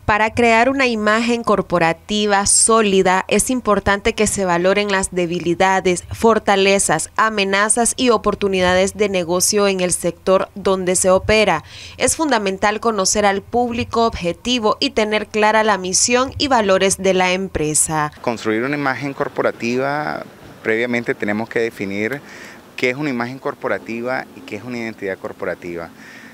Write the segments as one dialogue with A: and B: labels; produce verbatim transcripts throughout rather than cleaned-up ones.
A: Para crear una imagen corporativa sólida es importante que se valoren las debilidades, fortalezas, amenazas y oportunidades de negocio en el sector donde se opera. Es fundamental conocer al público objetivo y tener clara la misión y valores de la empresa.
B: Construir una imagen corporativa, previamente tenemos que definir qué es una imagen corporativa y qué es una identidad corporativa.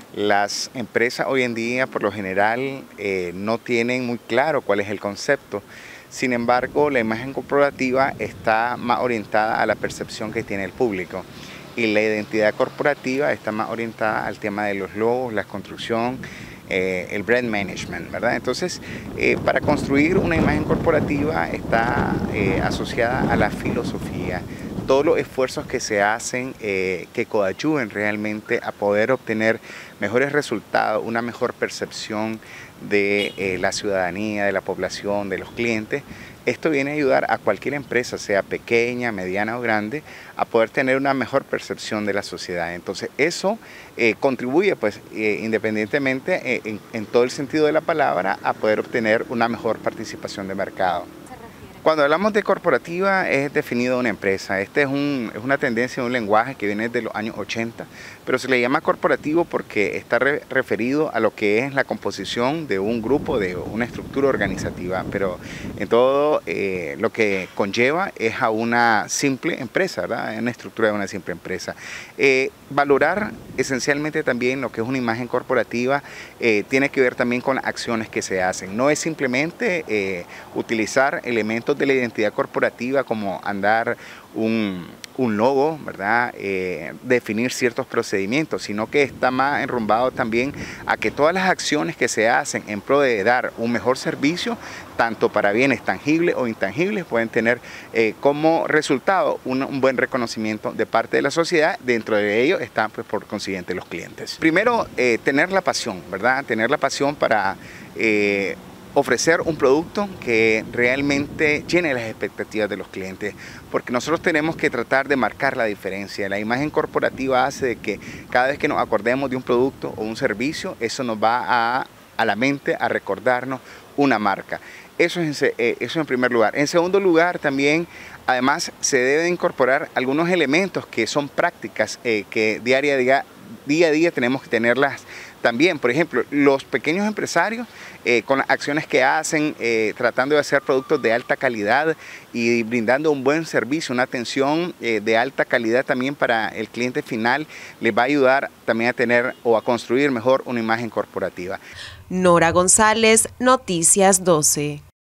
B: Las empresas hoy en día, por lo general, eh, no tienen muy claro cuál es el concepto. Sin embargo, la imagen corporativa está más orientada a la percepción que tiene el público. Y la identidad corporativa está más orientada al tema de los logos, la construcción, eh, el brand management, ¿verdad? Entonces, eh, para construir una imagen corporativa está eh, asociada a la filosofía. Todos los esfuerzos que se hacen eh, que coadyuven realmente a poder obtener mejores resultados, una mejor percepción de eh, la ciudadanía, de la población, de los clientes. Esto viene a ayudar a cualquier empresa, sea pequeña, mediana o grande, a poder tener una mejor percepción de la sociedad. Entonces eso eh, contribuye, pues, eh, independientemente eh, en, en todo el sentido de la palabra, a poder obtener una mejor participación de mercado. Cuando hablamos de corporativa es definido una empresa. Esta es, un, es una tendencia, un lenguaje que viene de los años ochenta, pero se le llama corporativo porque está re, referido a lo que es la composición de un grupo, de una estructura organizativa, pero en todo eh, lo que conlleva es a una simple empresa, ¿verdad? Es una estructura de una simple empresa. Eh, valorar esencialmente también lo que es una imagen corporativa eh, tiene que ver también con las acciones que se hacen. No es simplemente eh, utilizar elementos de la identidad corporativa como andar un, un logo, ¿verdad? Eh, definir ciertos procedimientos, sino que está más enrumbado también a que todas las acciones que se hacen en pro de dar un mejor servicio, tanto para bienes tangibles o intangibles, pueden tener eh, como resultado un, un buen reconocimiento de parte de la sociedad. Dentro de ello están, pues, por consiguiente, los clientes. Primero, eh, tener la pasión, ¿verdad? Tener la pasión para eh, ofrecer un producto que realmente llene las expectativas de los clientes, porque nosotros tenemos que tratar de marcar la diferencia. La imagen corporativa hace de que cada vez que nos acordemos de un producto o un servicio, eso nos va a, a la mente a recordarnos una marca. Eso es, eh, eso en primer lugar. En segundo lugar, también, además, se deben incorporar algunos elementos que son prácticas eh, que diaria a día, día a día tenemos que tenerlas también. Por ejemplo, los pequeños empresarios eh, con las acciones que hacen, eh, tratando de hacer productos de alta calidad y brindando un buen servicio, una atención eh, de alta calidad también para el cliente final, les va a ayudar también a tener o a construir mejor una imagen corporativa.
A: Nora González, Noticias doce.